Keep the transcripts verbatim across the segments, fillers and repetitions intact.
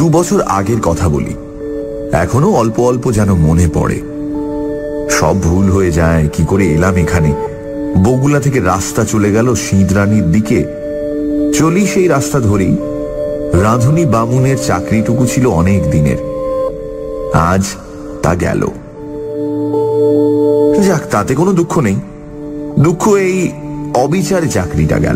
দু বছর আগের কথা বলি, এখনো অল্প অল্প যেন মনে পড়ে। সব ভুল হয়ে যায়, কি করে এলাম এখানে। বগুলা থেকে রাস্তা চলে গেল সিঁদরানির দিকে। চলি সেই রাস্তা ধরেই। রাঁধুনি বামুনের চাকরিটুকু ছিল অনেক দিনের, আজ তা গেল। যাক, তাতে কোনো দুঃখ নেই। দুঃখ এই অবিচারে চাকরিটা গেল।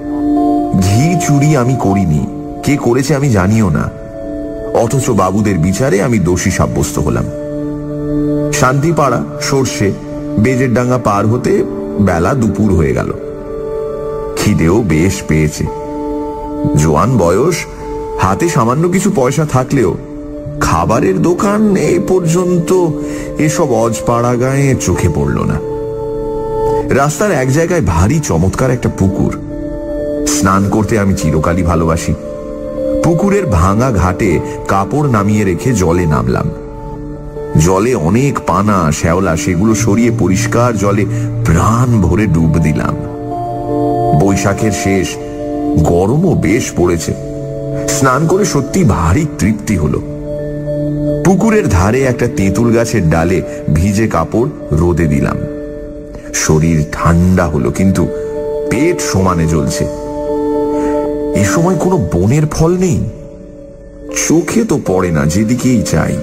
ঘি চুরি আমি করিনি, কে করেছে আমি জানিও না, অথচ বাবুদের বিচারে আমি দোষী সাব্যস্ত হলাম। শান্তিপাড়া সর্ষে বেজের ডাঙ্গা পার হতে বেলা দুপুর হয়ে গেল। খিদেও বেশ পেয়েছে। জোয়ান বয়স, হাতে সামান্য কিছু পয়সা থাকলেও খাবারের দোকান এই পর্যন্ত এসব অজপাড়া গায়ে চোখে পড়ল না। রাস্তার এক জায়গায় ভারী চমৎকার একটা পুকুর। স্নান করতে আমি চিরকালই ভালোবাসি। পুকুরের ভাঙা ঘাটে কাপড় নামিয়ে রেখে জলে নামলাম। জলে অনেক পানা শ্যাওলা, সেগুলো সরিয়ে পরিষ্কার জলে প্রাণ ভরে ডুব দিলাম। বৈশাখের শেষ, গরমও বেশ পড়েছে। স্নান করে সত্যি ভারী তৃপ্তি হলো। পুকুরের ধারে একটা তেঁতুল গাছের ডালে ভিজে কাপড় রোদে দিলাম। শরীর ঠান্ডা হলো, কিন্তু পেট সমানে জ্বলছে। এ সময় কোনো বনের ফল নেই, চোখে তো পড়ে না যেদিকেই চাই।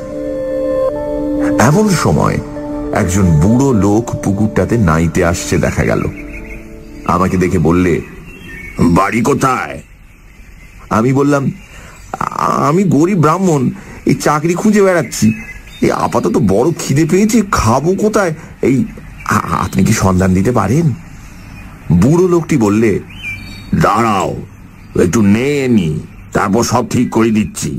এমন সময় একজন বুড়ো লোক পুকুরটাতে নাইতে আসছে দেখা গেল। আমাকে দেখে বললে, বাড়ি কোথায়? আমি বললাম, আমি গরিব ব্রাহ্মণ, এই চাকরি খুঁজে বেড়াচ্ছি। এই আপাতত বড় খিদে পেয়েছে, খাবো কোথায়? এই আপনি কি সন্ধান দিতে পারেন? বুড়ো লোকটি বললে, দাঁড়াও, একটু নিয়ে নি, তারপর সব ঠিক করে দিচ্ছি।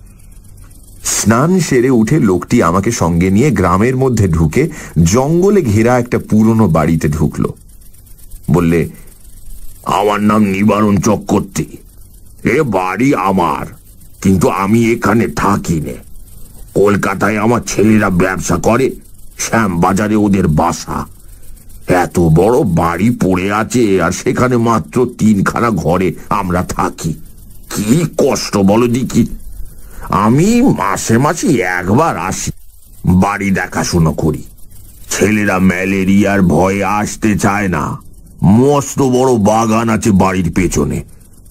স্নান সেরে উঠে লোকটি আমাকে সঙ্গে নিয়ে গ্রামের মধ্যে ঢুকে জঙ্গলে ঘেরা একটা পুরনো বাড়িতে ঢুকলো। বললে, আমার নাম নিবারণ চক্রবর্তী, এ বাড়ি আমার, কিন্তু আমি এখানে থাকি নে। কলকাতায় আমার ছেলেরা ব্যবসা করে, শ্যামবাজারে ওদের বাসা। এত বড় বাড়ি পড়ে আছে, আর সেখানে মাত্র তিনখানা ঘরে আমরা থাকি। কি কষ্ট বলো দেখি। আমি মাসে মাসে একবার আসি, বাড়ি দেখাশোনা করি। ছেলেরা ম্যালেরিয়ার ভয়ে আসতে চায় না। মস্ত বড় বাগান আছে বাড়ির পেছনে,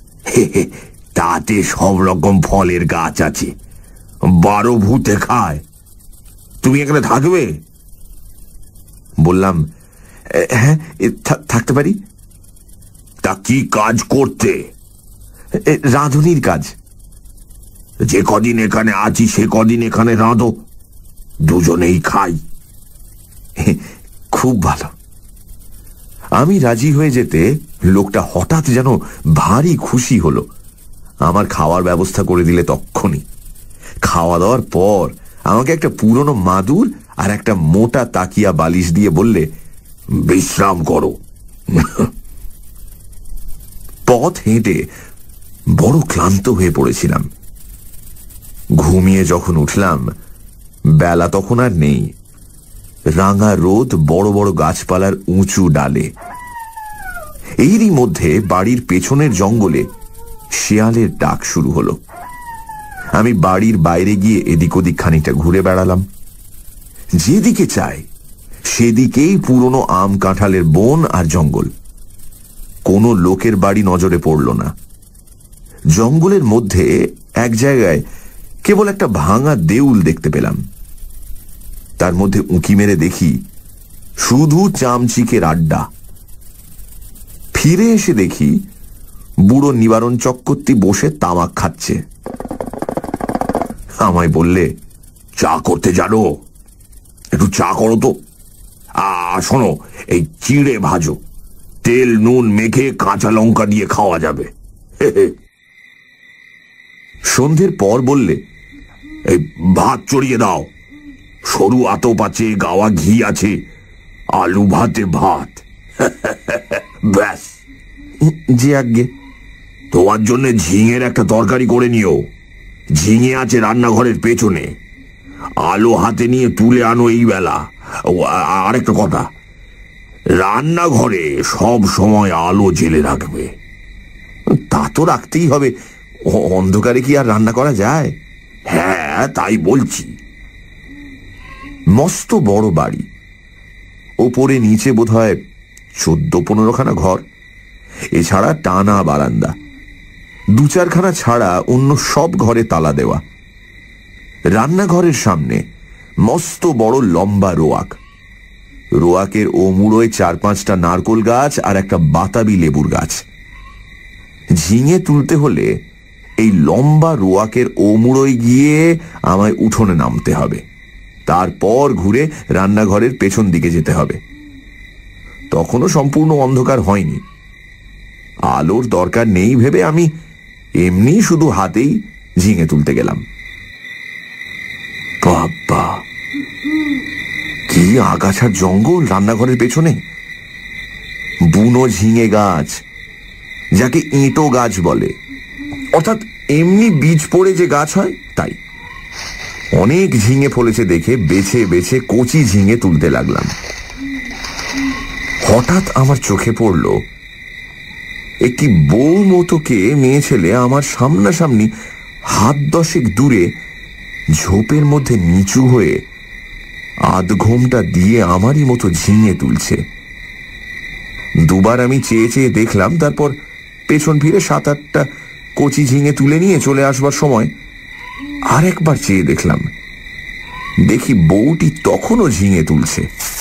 তাতে সব রকম ফলের গাছ আছে, বারো ভূতে খায়। তুমি এখানে থাকবে? বললাম, হ্যাঁ, থাকতে পারি। তা কি কাজ করতে? রাঁধুনির কাজ। যে কদিন এখানে আছি সে কদিন এখানে রাঁধো, দুজনেই খাই। খুব ভালো। আমি রাজি হয়ে যেতে লোকটা হঠাৎ যেন ভারী খুশি হলো। আমার খাওয়ার ব্যবস্থা করে দিলে তক্ষণি। খাওয়া দাওয়ার পর আমাকে একটা পুরনো মাদুর আর একটা মোটা তাকিয়া বালিশ দিয়ে বললে, বিশ্রাম করো। পথ হেঁটে বড় ক্লান্ত হয়ে পড়েছিলাম। ঘুমিয়ে যখন উঠলাম, বেলা তখন আর নেই। রাঙা রোদ বড় বড় গাছপালার উঁচু ডালে। এরই মধ্যে বাড়ির পেছনের জঙ্গলে শিয়ালের ডাক শুরু হলো। আমি বাড়ির বাইরে গিয়ে এদিক ওদিক খানিকটা ঘুরে বেড়ালাম। যেদিকে চাই সেদিকেই পুরনো আম কাঁঠালের বন আর জঙ্গল। কোনো লোকের বাড়ি নজরে পড়ল না। জঙ্গলের মধ্যে এক জায়গায় কেবল একটা ভাঙা দেউল দেখতে পেলাম। তার মধ্যে উঁকি মেরে দেখি শুধু চামচিকের আড্ডা। ফিরে এসে দেখি বুড়ো নিবারণ চক্রবর্তী বসে তামাক খাচ্ছে। আমায় বললে, চা করতে জানো? একটু চা করো তো। আর শোনো, এই চিড়ে ভাজো, তেল নুন মেখে কাঁচা লঙ্কা দিয়ে খাওয়া যাবে। সন্ধ্যের পর বললে, এই ভাত চড়িয়ে দাও, সরু আতপ আছে, গাওয়া ঘি আছে, আলু ভাতে ভাত। ব্যাস। জি আজ্ঞে। তোমার জন্য ঝিঙের একটা তরকারি করে নিও। ঝিঙে আছে রান্নাঘরের পেছনে। আলো হাতে নিয়ে তুলে আনো এই বেলা। আরেকটা কথা, রান্নাঘরে সব সময় আলো জেলে রাখবে। তা তো রাখতেই হবে, অন্ধকারে কি আর রান্না করা যায়? হ্যাঁ তাই বলছি। মস্ত বড় বাড়ি, ওপরে নিচে বোধহয় চোদ্দ পনেরোখানা ঘর, এছাড়া টানা বারান্দা। দু চারখানা ছাড়া অন্য সব ঘরে তালা দেওয়া। রান্নাঘরের সামনে মস্ত বড় লম্বা রোয়াক, রোয়াকের ও মুড়োয় চার পাঁচটা নারকোল গাছ আর একটা বাতাবি লেবুর গাছ। ঝিঙে তুলতে হলে এই লম্বা রোয়াকের ও মুড়োয় গিয়ে আমায় উঠোনে নামতে হবে, তারপর ঘুরে রান্নাঘরের পেছন দিকে যেতে হবে। তখনও সম্পূর্ণ অন্ধকার হয়নি। আলোর দরকার নেই ভেবে আমি এমনি শুধু হাতেই ঝিঙে তুলতে গেলাম। বাবা, কি আগাছার জঙ্গল রান্নাঘরের পেছনে! বুনো ঝিঙে গাছ, যাকে ইঁটো গাছ বলে, অর্থাৎ এমনি বীজ পড়ে যে গাছ হয় তাই। অনেক ঝিঙে ফলেছে দেখে বেছে বেছে কচি ঝিঙে তুলতে লাগলাম। হঠাৎ আমার চোখে পড়ল একটি বউ মতোকে মেয়ে ছেলে আমার সামনাসামনি হাত দশেক দূরে ঝোপের মধ্যে নিচু হয়ে আধ ঘোমটা দিয়ে আমারই মতো ঝিঙে তুলছে। দুবার আমি চেয়ে চেয়ে দেখলাম, তারপর পেছন ফিরে সাত আটটা কচি ঝিঙে তুলে নিয়ে চলে আসবার সময় আর একবার চেয়ে দেখলাম, দেখি বউটি তখনও ঝিঙে তুলছে।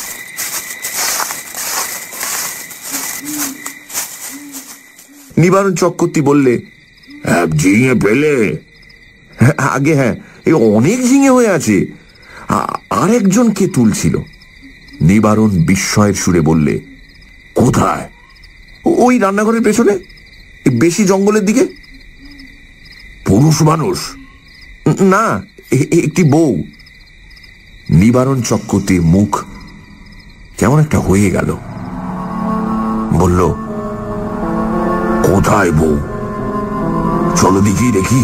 নিবারণ চক্রবর্তী বললে, ঝিঙে পেলে? আগে হ্যাঁ, এই অনেক ঝিঙে হয়ে আছে। আর একজন কে তুলছিল? নিবারণ বিস্ময়ের সুরে বললে, কোথায়? ওই রান্নাঘরের পেছনে, বেশি জঙ্গলের দিকে। পুরুষ মানুষ? না, একটি বউ। নিবারণ চক্রবর্তীর মুখ কেমন একটা হয়ে গেল। বলল, কোথায় বউ? চলো দেখি দেখি।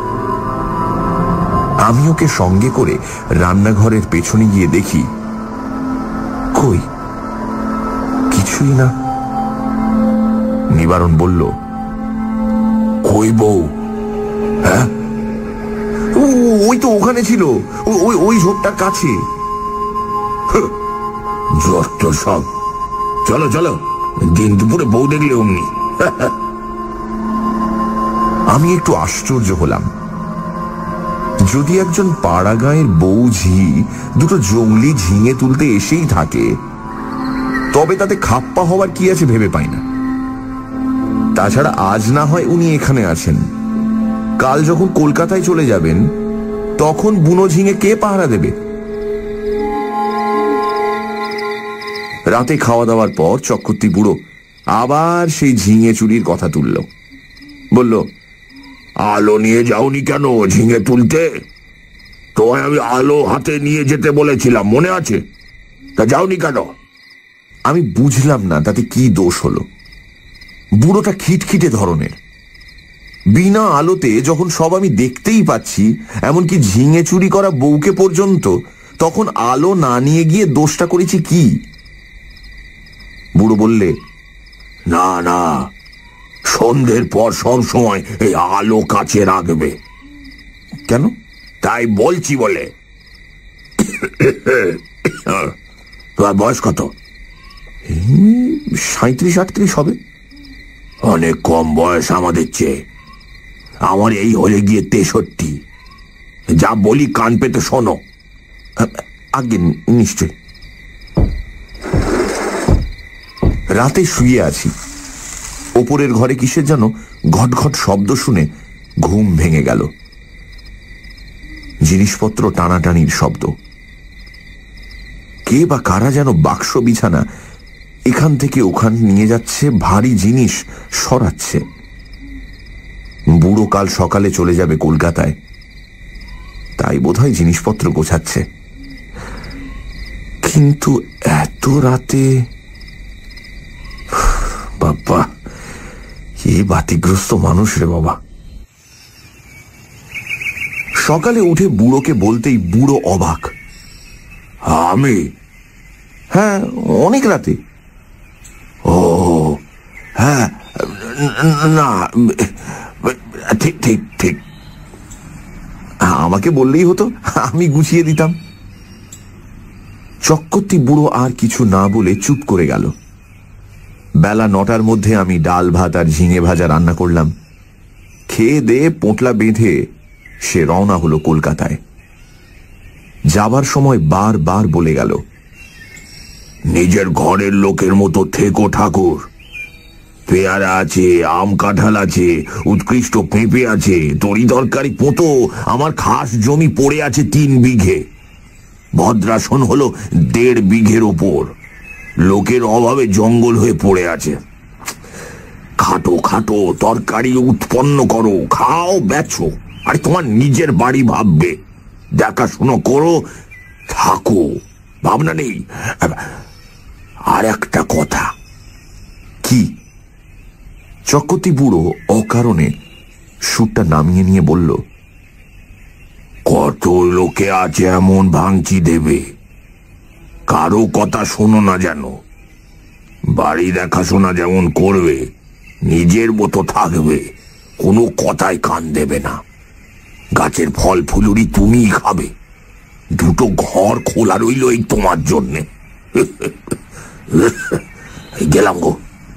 আমি ওকে সঙ্গে করে রান্নাঘরের পেছনে গিয়ে দেখি, কই কিছুই না। নিবারণ বলল, কই বউ? হ্যাঁ, ওই তো ওখানে ছিল, ওই ওই ঝোপটার কাছে। যত সব, চলো চলো, দিন দুপুরে বউ দেখলে অমনি। আমি একটু আশ্চর্য হলাম। যদি একজন পাড়া গাঁয়ের বউ ঝি দুটো জঙ্গলি ঝিঙে তুলতে এসেই থাকে, তবে তাতে খাপ্পা হওয়ার কি আছে ভেবে পাই না। তাছাড়া আজ না হয় উনি এখানে আছেন, কাল যখন কলকাতায় চলে যাবেন তখন বুনো ঝিঙে কে পাহারা দেবে? রাতে খাওয়া দাওয়ার পর চক্রবর্তী বুড়ো আবার সেই ঝিঙে চুরির কথা তুলল। বলল, আলো নিয়ে যাওনি কেন ঝিঙে তুলতে? তোমায় আমি আলো হাতে নিয়ে যেতে বলেছিলাম, মনে আছে? তা যাওনি কেন? আমি বুঝলাম না তাতে কি দোষ হলো। বুড়োটা খিটখিটে ধরনের। বিনা আলোতে যখন সব আমি দেখতেই পাচ্ছি, এমনকি ঝিঙে চুরি করা বউকে পর্যন্ত, তখন আলো না নিয়ে গিয়ে দোষটা করেছি কি? বুড়ো বললে, না না, সন্ধ্যের পর সব সময় এই আলো কাছে রাখবে। কেন? তাই বলছি বলে। তোমার বয়স কত? সাঁত্রিশ আটত্রিশ হবে। অনেক কম বয়স আমাদের চেয়ে। আমার এই হলে গিয়ে তেষট্টি। যা বলি কান পেতে শোনো। আগে নিশ্চয়। রাতে শুয়ে আছি, ওপরের ঘরে কিসের যেন ঘট ঘট শব্দ শুনে ঘুম ভেঙে গেল। জিনিসপত্র টানাটানির শব্দ। কে বা কারা যেন বাক্স বিছানা এখান থেকে ওখান নিয়ে যাচ্ছে, ভারী জিনিস সরাচ্ছে। বুড়ো কাল সকালে চলে যাবে কলকাতায়, তাই বোধহয় জিনিসপত্র গোছাচ্ছে। কিন্তু এত রাতে, বাবা, কি বাতিগ্রস্ত মানুষ রে বাবা। সকালে উঠে বুড়োকে বলতেই বুড়ো অবাক। আমি? হ্যাঁ, অনেক রাতে। ও হ্যাঁ, না ঠিক ঠিক ঠিক আমাকে বললেই হতো, আমি গুছিয়ে দিতাম। চক্রবর্তী বুড়ো আর কিছু না বলে চুপ করে গেল। বেলা নটার মধ্যে আমি ডাল ভাত আর ঝিঙে ভাজা রান্না করলাম। খেয়ে দিয়ে পোঁটলা বেঁধে সে রওনা হলো কলকাতায়। যাবার সময় বার বার বলে গেল, নিজের ঘরের লোকের মতো থেকো ঠাকুর। পেয়ারা আছে, আম কাঁঠাল আছে, উৎকৃষ্ট পেঁপে আছে, তরি তরকারি পোঁতো আমার খাস জমি পড়ে আছে তিন বিঘে। ভদ্রাসন হলো দেড় বিঘের ওপর। লোকের অভাবে জঙ্গল হয়ে পড়ে আছে। খাটো খাটো তরকারি উৎপন্ন করো, খাও, বেচো, আর তোমার নিজের বাড়ি ভাববে, দেখাশুনো করো, থাকো, ভাবনা নেই। আর একটা কথা। কি? চক্রবর্তী বুড়ো অকারণে সুরটা নামিয়ে নিয়ে বলল, কত লোকে আছে এমন ভাঙচি দেবে, কারো কথা শোনো না যেন। বাড়ি দেখাশোনা যেমন করবে, নিজের মতো থাকবে, কোনো কথায় কান দেবে না। গাছের ফল ফুলুরি তুমিই খাবে। দুটো ঘর খোলা রইল এই তোমার জন্যে। গেলাম গো।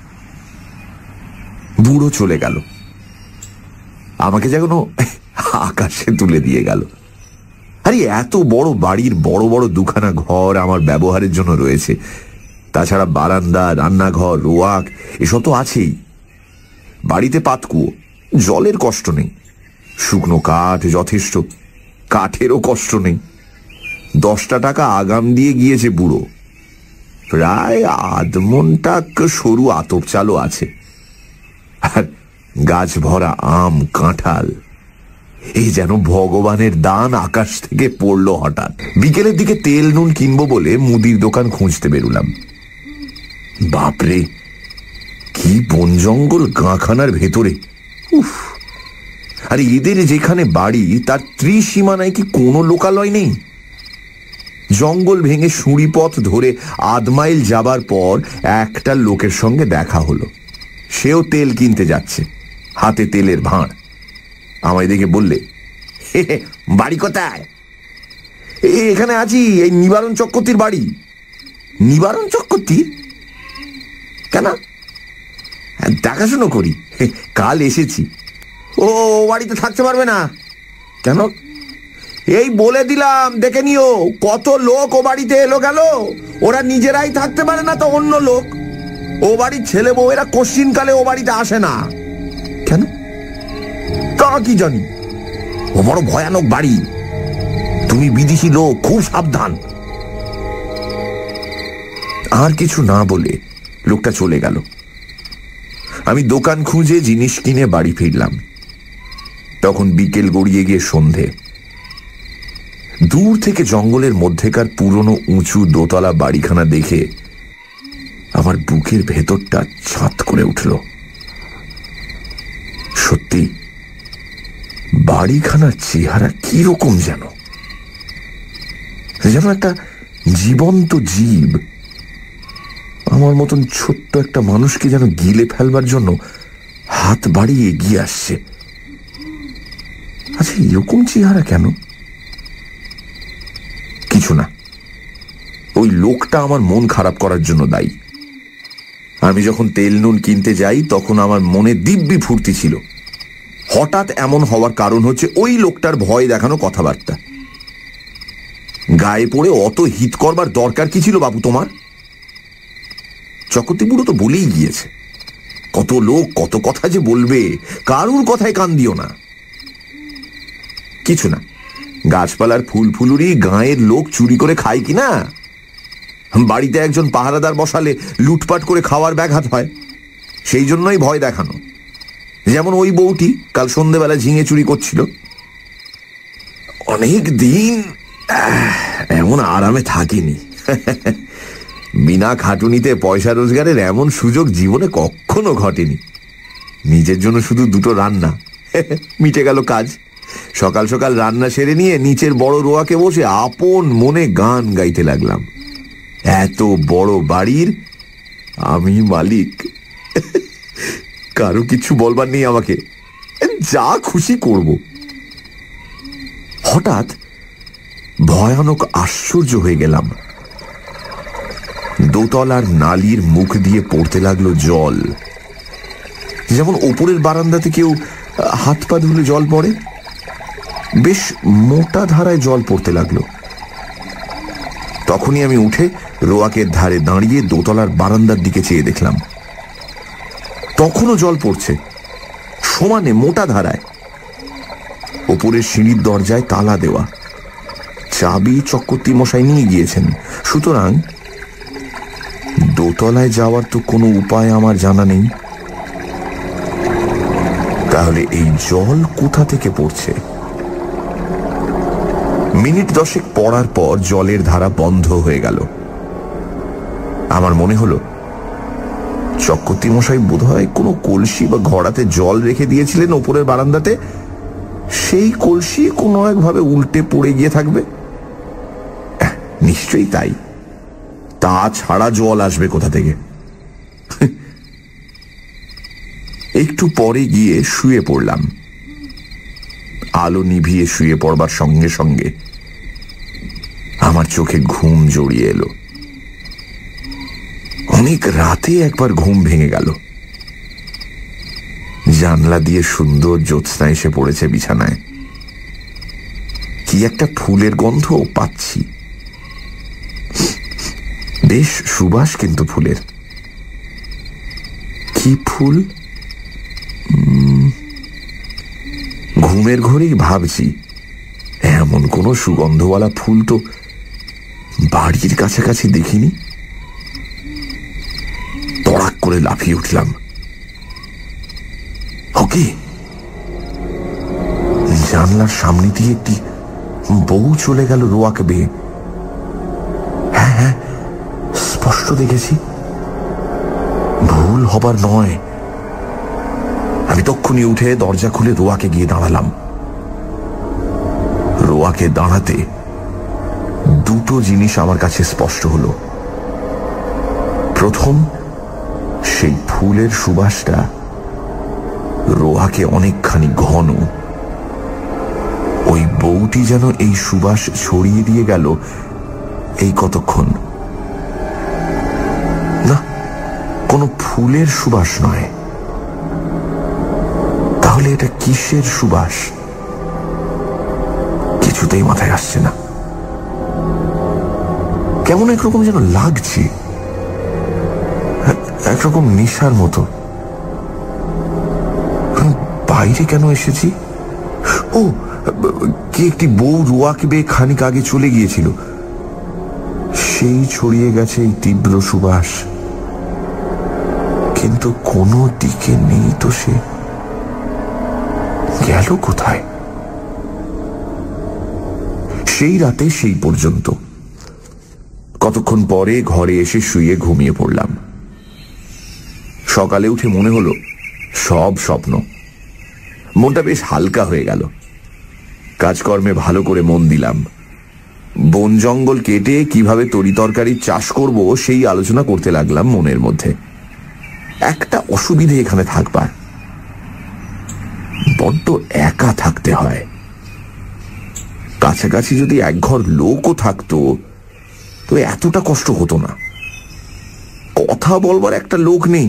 বুড়ো চলে গেল। আমাকে যেন আকাশে তুলে দিয়ে গেল। আরে এত বড় বাড়ির বড় বড় দুখানা ঘর আমার ব্যবহারের জন্য রয়েছে, তাছাড়া বারান্দা, রান্নাঘর, রোয়াক এসব তো আছেই। বাড়িতে পাতকুয়ো, জলের কষ্ট নেই, শুকনো কাঠ যথেষ্ট, কাঠেরও কষ্ট নেই। দশটা টাকা আগাম দিয়ে গিয়েছে বুড়ো। প্রায় আধমন টাক সরু আতপ চালও আছে, আর গাছ ভরা আম কাঁঠাল। এই যেন ভগবানের দান আকাশ থেকে পড়লো হঠাৎ। বিকেলের দিকে তেল নুন কিনবো বলে মুদির দোকান খুঁজতে বেরুলাম। বাপরে, কি বন জঙ্গল গাঁখানার ভেতরে! উফ! আর এদের যেখানে বাড়ি তার ত্রিসীমানায় কি কোনো লোকালয় নেই? জঙ্গল ভেঙে সুঁড়ি পথ ধরে আধ মাইল যাবার পর একটা লোকের সঙ্গে দেখা হলো। সেও তেল কিনতে যাচ্ছে, হাতে তেলের ভাঁড়। আমায় দেখে বললে, বাড়ি কোথায়? এখানে আছি, এই নিবারণ চক্রবর্তীর বাড়ি। নিবারণ চক্রবর্তী? কেন? দেখাশুনো করি, কাল এসেছি। ও বাড়িতে থাকতে পারবে না কেন? এই বলে দিলাম, দেখে নিও। কত লোক ও বাড়িতে এলো গেল, ওরা নিজেরাই থাকতে পারে না তো অন্য লোক। ও বাড়ির ছেলে বউ এরা কোশ্চিন কালে ও বাড়িতে আসে না। কেন? তা কি জানি। ও বড় ভয়ানক বাড়ি, তুমি বিদেশি লোক, খুব সাবধান। আর কিছু না বলে লোকটা চলে গেল। আমি দোকান খুঁজে জিনিস কিনে বাড়ি ফিরলাম। তখন বিকেল গড়িয়ে গিয়ে সন্ধে। দূর থেকে জঙ্গলের মধ্যেকার পুরনো উঁচু দোতলা বাড়িখানা দেখে আমার বুকের ভেতরটা ছাত করে উঠল। সত্যি, বাড়িখানার চেহারা কিরকম যেন যেন একটা জীবন্ত জীব আমার মতন ছোট্ট একটা মানুষকে যেন গিলে ফেলবার জন্য হাত বাড়িয়ে এগিয়ে আসছে। আচ্ছা, এরকম চেহারা কেন? কিছু না, ওই লোকটা আমার মন খারাপ করার জন্য দায়ী। আমি যখন তেল নুন কিনতে যাই তখন আমার মনে দিব্যি ফুর্তি ছিল। হঠাৎ এমন হওয়ার কারণ হচ্ছে ওই লোকটার ভয় দেখানো কথাবার্তা। গায়ে পড়ে অত হিত করবার দরকার কি ছিল বাবু তোমার? চক্রবর্তী বুড়ো তো বলেই গিয়েছে, কত লোক কত কথা যে বলবে, কারুর কথায় কান দিও না। কিছু না, গাছপালার ফুল ফুলুরি গাঁয়ের লোক চুরি করে খায় কিনা? বাড়িতে একজন পাহারাদার বসালে লুটপাট করে খাওয়ার ব্যাঘাত হয়, সেই জন্যই ভয় দেখানো। যেমন ওই বউটি কাল সন্ধ্যেবেলা ঝিঙে চুরি করছিল। অনেক দিন এমন আরামে থাকিনি। বিনা খাটুনিতে পয়সা রোজগারের এমন সুযোগ জীবনে কখনো ঘটেনি। নিজের জন্য শুধু দুটো রান্না, মিটে গেল কাজ। সকাল সকাল রান্না সেরে নিয়ে নিচের বড় রোয়াকে বসে আপন মনে গান গাইতে লাগলাম। এত বড় বাড়ির আমি মালিক, কারো কিছু বলবার নেই আমাকে, যা খুশি করব। হঠাৎ ভয়ানক আশ্চর্য হয়ে গেলাম। দোতলার নালির মুখ দিয়ে পড়তে লাগলো জল, যেমন ওপরের বারান্দাতে কেউ হাত পা ধুলে জল পড়ে। বেশ মোটা ধারায় জল পড়তে লাগলো। তখনই আমি উঠে রোয়াকের ধারে দাঁড়িয়ে দোতলার বারান্দার দিকে চেয়ে দেখলাম, তখনও জল পড়ছে, সমানে মোটা ধারায়। ওপরের সিঁড়ির দরজায় তালা দেওয়া, চাবি চক্রবর্তী মশাই নিয়ে গিয়েছেন, সুতরাং দোতলায় যাওয়ার তো কোনো উপায় আমার জানা নেই। তাহলে এই জল কোথা থেকে পড়ছে? মিনিট দশেক পড়ার পর জলের ধারা বন্ধ হয়ে গেল। আমার মনে হলো চক্রবর্তী মশাই বোধহয় কোনো কলসি বা ঘড়াতে জল রেখে দিয়েছিলেন ওপরের বারান্দাতে, সেই কলসি কোনো একভাবে উল্টে পড়ে গিয়ে থাকবে। নিশ্চয়ই তাই, তা ছাড়া জল আসবে কোথা থেকে? একটু পরে গিয়ে শুয়ে পড়লাম। আলো নিভিয়ে শুয়ে পড়বার সঙ্গে সঙ্গে আমার চোখে ঘুম জড়িয়ে এলো। অনেক রাতে একবার ঘুম ভেঙে গেল। জানলা দিয়ে সুন্দর জ্যোৎস্না এসে পড়েছে বিছানায়। কি একটা ফুলের গন্ধ পাচ্ছি, বেশ সুবাস কিন্তু ফুলের। কি ফুল? ঘুমের ঘরেই ভাবছি, এমন কোন সুগন্ধওয়ালা ফুল তো বাড়ির কাছাকাছি দেখিনি। তড়াক করে লাফিয়ে উঠলাম। ওকে, জানলার সামনে দিয়ে একটি বউ চলে গেল রোয়াকে বেয়ে। হ্যাঁ হ্যাঁ, স্পষ্ট দেখেছি, ভুল হবার নয়। আমি তক্ষুনি উঠে দরজা খুলে রোয়াকে গিয়ে দাঁড়ালাম। রোয়াকে দাঁড়াতে দুটো জিনিস আমার কাছে স্পষ্ট হলো। প্রথম, সেই ফুলের সুবাসটা রোয়াকে অনেকখানি ঘন। ওই বউটি যেন এই সুবাস ছড়িয়ে দিয়ে গেল এই কতক্ষণ। না, কোনো ফুলের সুবাস নয়। তাহলে এটা কিসের সুবাস? কিছুতেই মাথায় আসছে না। কেমন একরকম যেন লাগছে, একরকম নেশার মতো। বাইরে কেন এসেছি? ও, কি একটি বউ রোয়াকে বেয়ে খানিক আগে চলে গিয়েছিল, সেই ছড়িয়ে গেছে এই তীব্র সুবাস। কিন্তু কোনো দিকে নেই তো সে, গেল কোথায়? সেই রাতে সেই পর্যন্ত। কতক্ষণ পরে ঘরে এসে শুয়ে ঘুমিয়ে পড়লাম। সকালে উঠে মনে হলো সব স্বপ্ন। মনটা বেশ হালকা হয়ে গেল। কাজকর্মে ভালো করে মন দিলাম। বন জঙ্গল কেটে কিভাবে তরিতরকারির চাষ করব সেই আলোচনা করতে লাগলাম মনের মধ্যে। একটা অসুবিধে এখানে থাকবার, বড্ড একা থাকতে হয়। কাছাকাছি যদি এক ঘর লোকও থাকতো তো এতটা কষ্ট হতো না। কথা বলবার একটা লোক নেই,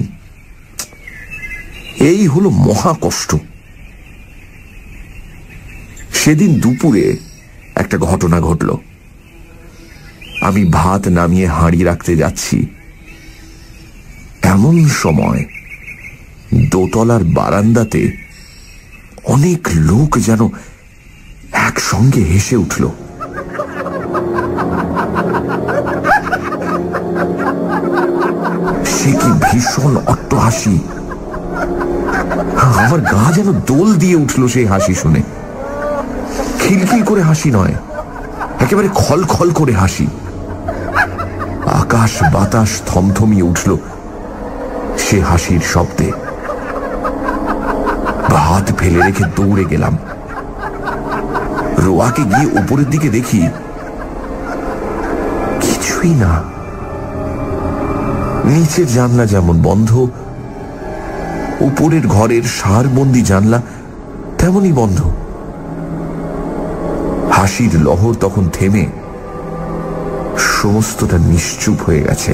এই হলো মহা কষ্ট। সেদিন দুপুরে একটা ঘটনা ঘটল। আমি ভাত নামিয়ে হাঁড়ি রাখতে যাচ্ছি, এমন সময় দোতলার বারান্দাতে অনেক লোক যেন একসঙ্গে হেসে উঠল। সে কি ভীষণ অট্টহাসি! আমার গা যেন দোল দিয়ে উঠল সেই হাসি শুনে। খিলখিল করে হাসি নয়, একেবারে খলখল করে হাসি। আকাশ বাতাস থমথমিয়ে উঠল সে হাসির শব্দে। হাত ফেলে রেখে দৌড়ে গেলাম। রোয়াকে গিয়ে উপরের দিকে দেখি, কিছুই না। নিচের জানলা যেমন বন্ধ, উপরের ঘরের সারবন্দি জানলা তেমনই বন্ধ। হাসির লহর তখন থেমে সমস্তটা নিশ্চুপ হয়ে গেছে।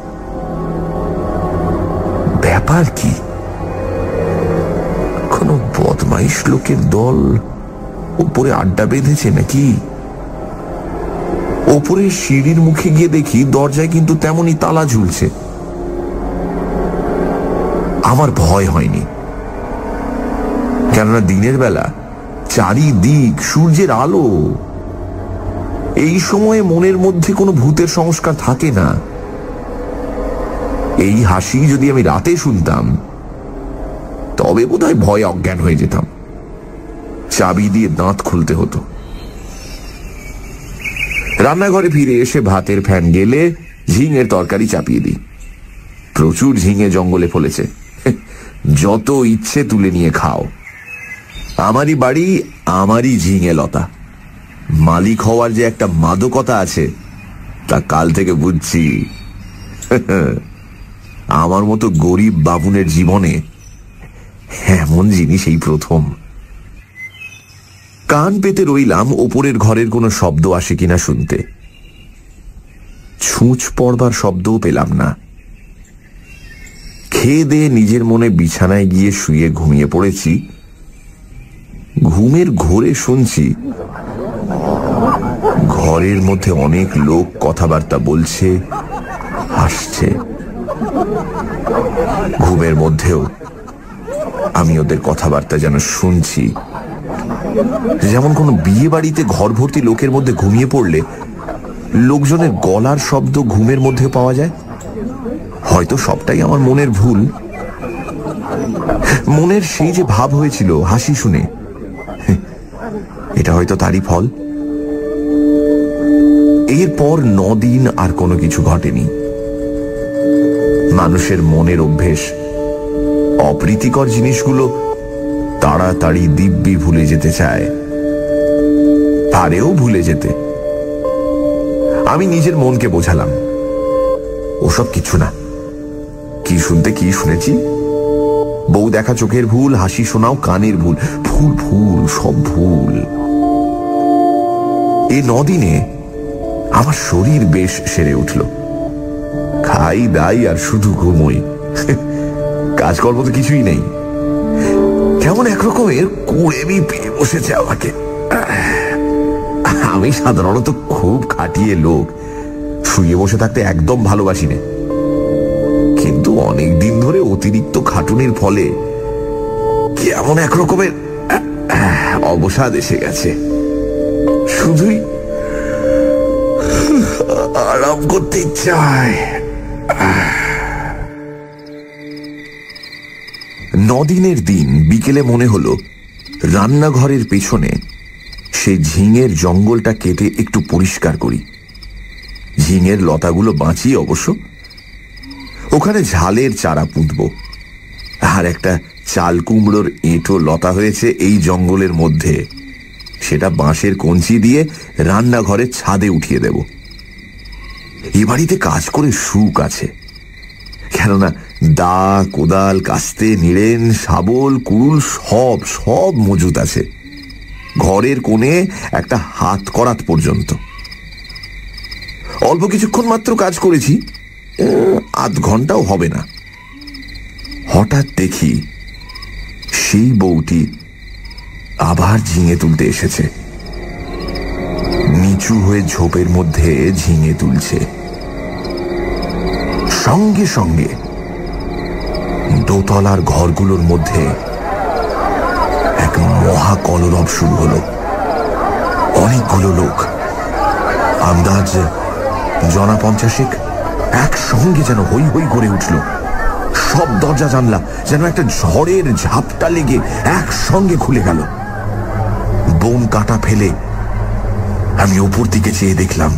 ব্যাপার কি? কোনো বদমাইশ লোকের দল উপরে আড্ডা বেঁধেছে নাকি? ওপরে সিঁড়ির মুখে গিয়ে দেখি দরজায় কিন্তু তেমনই তালা ঝুলছে। আমার ভয় হয়নি, কেননা দিনের বেলা চারিদিক সূর্যের আলো। এই সময়ে মনের মধ্যে কোনো ভূতের সংস্কার থাকে না। এই হাসি যদি আমি রাতে শুনতাম তবে বোধহয় ভয়ে অজ্ঞান হয়ে যেতাম। চাবি দিয়ে দাঁত খুলতে হতো। রান্নাঘরে ফিরে এসে ভাতের ফ্যান গেলে ঝিঙের তরকারি চাপিয়ে দিই। প্রচুর ঝিঙে জঙ্গলে ফলেছে, যত ইচ্ছে তুলে নিয়ে খাও। আমারই বাড়ি, আমারই ঝিঙে লতা। মালিক হওয়ার যে একটা মাদকতা আছে তা কাল থেকে বুঝছি। আমার মতো গরিব বাবুনের জীবনে এমন জিনিস এই প্রথম। কান পেতে রইলাম ওপরের ঘরের কোনো শব্দ আসে কিনা শুনতে। ছুঁচ পড়বার শব্দও পেলাম না। খেয়ে দিয়ে নিজের মনে বিছানায় গিয়ে শুয়ে ঘুমিয়ে পড়েছি। ঘুমের ঘোরে শুনছি ঘরের মধ্যে অনেক লোক কথাবার্তা বলছে, হাসছে। ঘুমের মধ্যেও আমি ওদের কথাবার্তা যেন শুনছি। যেমন কোনো বিয়ে বাড়িতে ঘর ভর্তি লোকের মধ্যে ঘুমিয়ে পড়লে লোকজনের গলার শব্দ ঘুমের মধ্যে পাওয়া যায়। হয়তো সবটাই আমার মনের ভুল। মনের সেই যে ভাব হয়েছিল হাসি শুনে, এটা হয়তো তারই ফল। এরপর নদিন আর কোনো কিছু ঘটেনি। মানুষের মনের অভ্যেস অপ্রীতিকর জিনিসগুলো তাড়াতাড়ি দিব্যি ভুলে যেতে চায়, পারেও ভুলে যেতে। আমি নিজের মনকে বোঝালাম ওসব কিছু না। কি শুনতে কি শুনেছি? বউ দেখা চোখের ভুল, হাসি শোনাও কানের ভুল, ভুল ভুল সব ভুল। এ নদিনে আমার শরীর বেশ সেরে উঠল। খাই দাই আর শুধু ঘুমোই, কাজকর্ম তো কিছুই নেই। কেমন একরকমের কুড়েমি পেয়ে বসেছে আমাকে। আমি সাধারণত খুব খাটিয়ে লোক, শুয়ে বসে থাকতে একদম ভালোবাসি না। কিন্তু অনেক দিন ধরে অতিরিক্ত খাটুনির ফলে কেমন একরকমের অবসাদ এসে গেছে। শুধুই আরাম করতে ইচ্ছা হয়। নদিনের দিন বিকেলে মনে হলো রান্নাঘরের পেছনে সেই ঝিঙের জঙ্গলটা কেটে একটু পরিষ্কার করি। ঝিঙের লতাগুলো বাঁচিয়ে অবশ্য। ওখানে ঝালের চারা পুঁতব। আর একটা চাল কুমড়োর এঁটো লতা হয়েছে এই জঙ্গলের মধ্যে, সেটা বাঁশের কঞ্চি দিয়ে রান্নাঘরের ছাদে উঠিয়ে দেব। এ বাড়িতে কাজ করে সুখ আছে, কেননা দা, কোদাল, কাস্তে, নিড়েন, শাবল, কুড়ুল সব সব মজুদ আছে। ঘরের কোণে একটা হাত করাত পর্যন্ত। অল্প কিছুক্ষণ মাত্র কাজ করেছি, আধ ঘন্টাও হবে না। হঠাৎ দেখি সেই বউটি আবার ঝিঙে তুলতে এসেছে। নিচু হয়ে ঝোপের মধ্যে ঝিঙে তুলছে। সঙ্গে সঙ্গে দোতলার ঘরগুলোর মধ্যে এক মহা কলরব শুরু হলো। অনেকগুলো লোক, আন্দাজ জনা পঞ্চাশেক, একসঙ্গে যেন হই হই করে উঠল। সব দরজা জানলা যেন একটা ঝড়ের ঝাপটা লেগে একসঙ্গে খুলে গেল। বোম কাটা ফেলে আমি ওপর দিকে চেয়ে দেখলাম।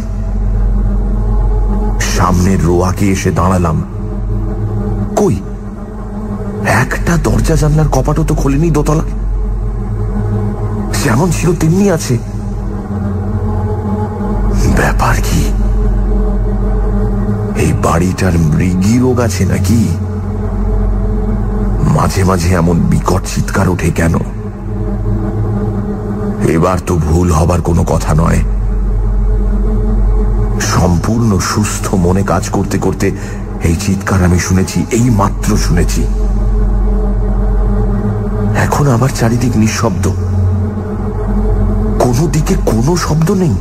সামনের রোয়াকে এসে দাঁড়ালাম। কই, একটা দরজা জানলার কপাটও তো খোলেনি দোতলা। যেমন ছিল তেমনি আছে। ব্যাপার কি? এই বাড়িটার মৃগী রোগ আছে নাকি? মাঝে মাঝে এমন বিকট চিৎকার ওঠে কেন? এবার তো ভুল হবার কোনো কথা নয়। সম্পূর্ণ সুস্থ মনে কাজ করতে করতে এই চিৎকার আমি শুনেছি, এই মাত্র শুনেছি। এখন আবার চারিদিক নিঃশব্দ, কোনো দিকে কোনো শব্দ নেই।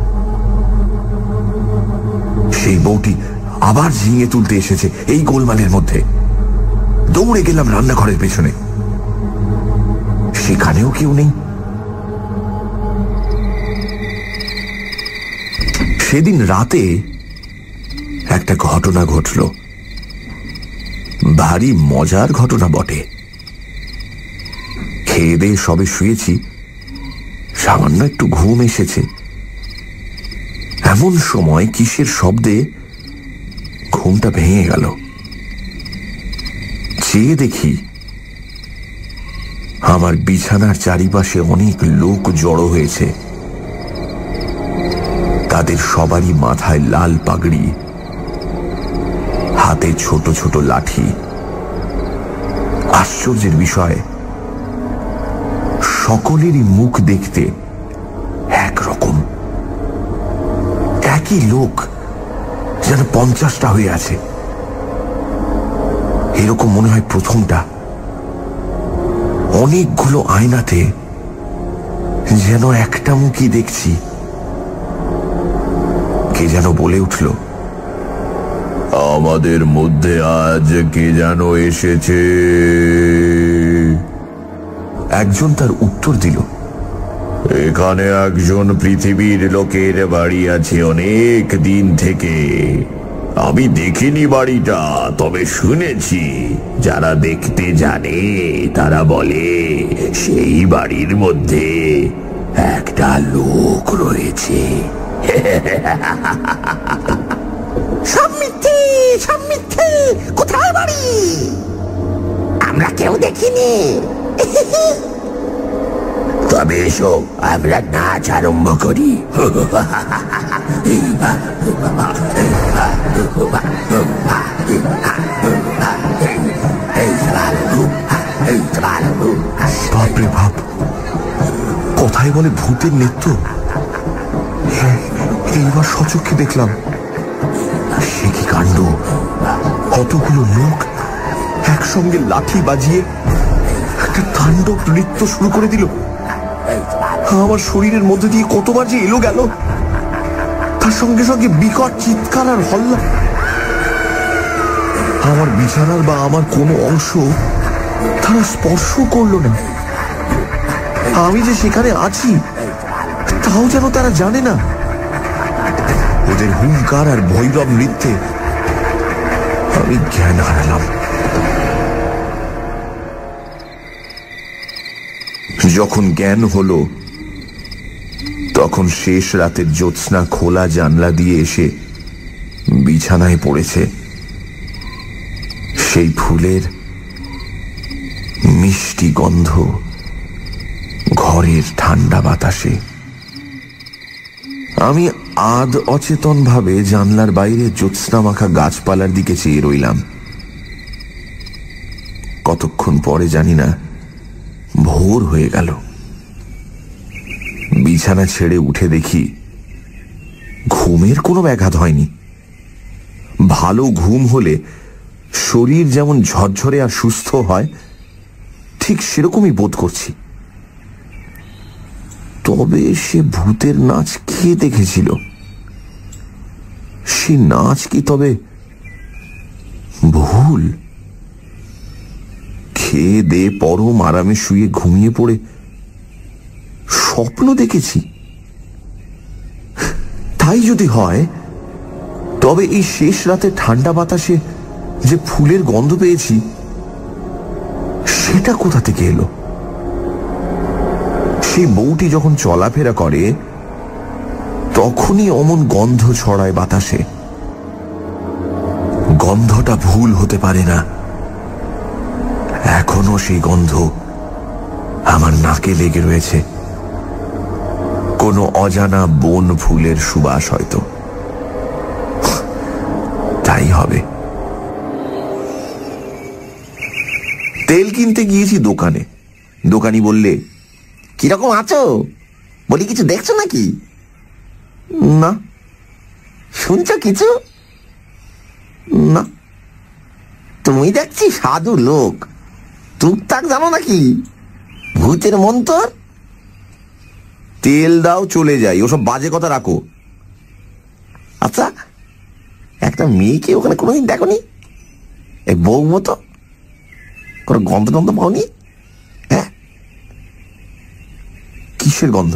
সেই বউটি আবার ঝিঙে তুলতে এসেছে এই গোলমালের মধ্যে। দৌড়ে গেলাম রান্নাঘরের পেছনে, সেখানেও কেউ নেই। সেদিন রাতে একটা ঘটনা ঘটল, ভারী মজার ঘটনা বটে। খেয়ে দিয়ে সবে শুয়েছি, সামান্য একটু ঘুম এসেছে। এমন সময় কিসের শব্দে ঘুমটা ভেঙে গেল। চেয়ে দেখি আমার বিছানার চারিপাশে অনেক লোক জড়ো হয়েছে। তাদের সবারই মাথায় লাল পাগড়ি, হাতে ছোট ছোট লাঠি। আশ্চর্যের বিষয়, সকলেরই মুখ দেখতে একরকম, একই লোক, যেন পঞ্চাশটা হয়ে আছে। এরকম মনে হয় প্রথমটা। অনেকগুলো আয়নাতে যেন একটা মুখই দেখছি। কে যেন বলে উঠল, আমাদের মধ্যে আজ কে যেন এসেছে। একজন তার উত্তর দিল, এখানে একজন পৃথিবীর লোকের বাড়ি আছে অনেক দিন থেকে। আমি দেখিনি বাড়িটা, তবে শুনেছি। যারা দেখতে জানে তারা বলে সেই বাড়ির মধ্যে একটা লোক রয়েছে। সব মিথ্যে, সব মিথ্যে। কোথায় বাড়ি? আমরা কেউ দেখিনি। তবে এসো, আমরা নাচ আরম্ভ করি। বাপরে বাপ, কথায় বলে ভূতের নৃত্য। এইবার সচক্ষে দেখলাম, সে কি কাণ্ড! কতগুলো লোক একসঙ্গে লাঠি বাজিয়ে একটা তাণ্ডব নৃত্য শুরু করে দিল। আমার শরীরের মধ্যে দিয়ে কতবার যে এলো গেল, তার সঙ্গে সঙ্গে বিকট চিৎকার আর হল্লা। আমার বিছানার বা আমার কোনো অংশ তারা স্পর্শ করলো না। আমি যে সেখানে আছি তাও যেন তারা জানে না। ওদের হুঙ্কার আর ভৈরব নৃত্যে আমি জ্ঞান হারালাম। যখন জ্ঞান হলো, তখন শেষ রাতের জ্যোৎস্না খোলা জানলা দিয়ে এসে বিছানায় পড়েছে। সেই ফুলের মিষ্টি গন্ধ ঘরের ঠান্ডা বাতাসে। আমি আধ অচেতন ভাবে জানলার বাইরে জ্যোৎস্না মাখা গাছপালার দিকে চেয়ে রইলাম। কতক্ষণ পরে জানি না, ভোর হয়ে গেল। বিছানা ছেড়ে উঠে দেখি ঘুমের কোনো ব্যাঘাত হয়নি। ভালো ঘুম হলে শরীর যেমন ঝরঝরে আর সুস্থ হয়, ঠিক সেরকমই বোধ করছি। তবে সে ভূতের নাচ কে দেখেছিল? সে নাচ কি তবে ভুল? খেয়ে দে পরম আরামে শুয়ে ঘুমিয়ে পড়ে স্বপ্ন দেখেছি? তাই যদি হয়, তবে এই শেষ রাতে ঠান্ডা বাতাসে যে ফুলের গন্ধ পেয়েছি, সেটা কোথা থেকে এলো? সেই বউটি যখন চলাফেরা করে, তখনই অমন গন্ধ ছড়ায় বাতাসে। গন্ধটা ভুল হতে পারে না। এখনো সেই গন্ধ আমার নাকে লেগে রয়েছে। কোনো অজানা বন ফুলের সুবাস হয়তো। তাই হবে। তেল কিনতে গিয়েছি দোকানে। দোকানি বললে, কিরকম আছো? বলি, কিছু দেখছো নাকি? না। শুনছো কিছু? না। তুমি দেখছি সাধু লোক, টুকটাক জানো নাকি ভূতের মন্তর? তেল দাও, চলে যাই, ওসব বাজে কথা রাখো। আচ্ছা, একটা মেয়েকে ওখানে কোনোদিন দেখোনি? এই বউ মতো কোনো গন্ধ টন্ধ পাওনি? হ্যাঁ, কিসের গন্ধ?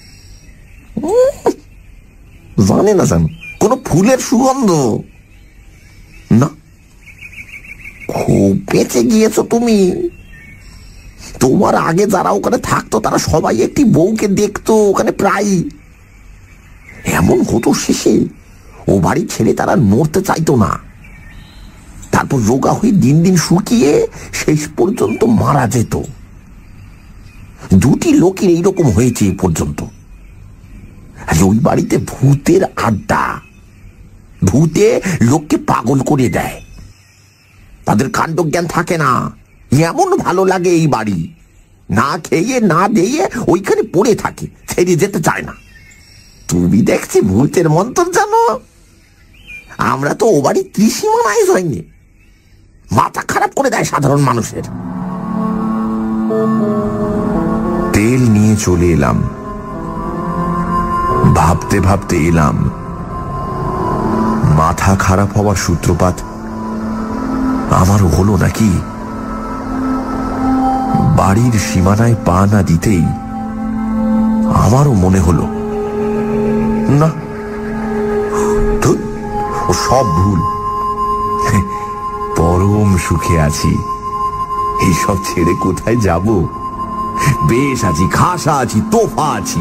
জানে না জান, কোন ফুলের সুগন্ধ? না। খুব বেঁচে গিয়েছো তুমি। তোমার আগে যারা ওখানে থাকতো তারা সবাই একটি বউকে দেখতো ওখানে প্রায়। এমন হতো শেষে ও বাড়ি ছেড়ে তারা নড়তে চাইতো না। তারপর রোগা হয়ে দিন দিন শুকিয়ে শেষ পর্যন্ত মারা যেত। দুটি লোকের এইরকম হয়েছে এ পর্যন্ত। ওই বাড়িতে ভূতের আড্ডা। ভূতে লোককে পাগল করে দেয়। তাদের কাণ্ডজ্ঞান থাকে না। এমন ভালো লাগে এই বাড়ি, না খেয়ে না দিয়ে ওইখানে পড়ে থাকে, ছেড়ে যেতে চায় না। তুমি দেখছি ভূতের মন্তর জানো। আমরা তো ও বাড়ি ত্রিসীমানায় হয়নি, মাথা খারাপ করে দেয় সাধারণ মানুষের। তেল নিয়ে চলে এলাম। ভাবতে ভাবতে এলাম, মাথা খারাপ হওয়ার সূত্রপাত আমারও হলো নাকি? বাড়ির সীমানায় পা না দিতেই আমারও মনে হলো, না, ও সব ভুল। পরম সুখে আছি, এইসব ছেড়ে কোথায় যাব? বেশ আছি, খাসা আছি, তোফা আছি।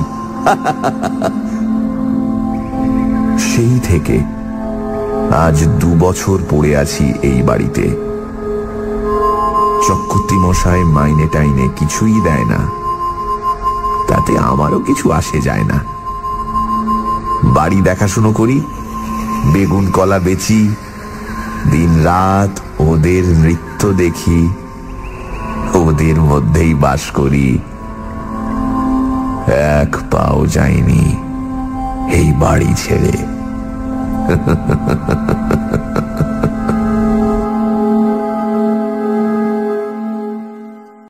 সেই থেকে আজ দু বছর পড়ে আছি এই বাড়িতে। চক্রবর্তী মশাই মাইনে টাইনে কিছুই দেয় না, তাতে আমারও কিছু আসে যায় না। বাড়ি দেখাশুনো করি, বেগুন কলা বেচি, দিন রাত ওদের নৃত্য দেখি, ওদের মধ্যেই বাস করি। এক পাও যায়নি এই বাড়ি ছেড়ে।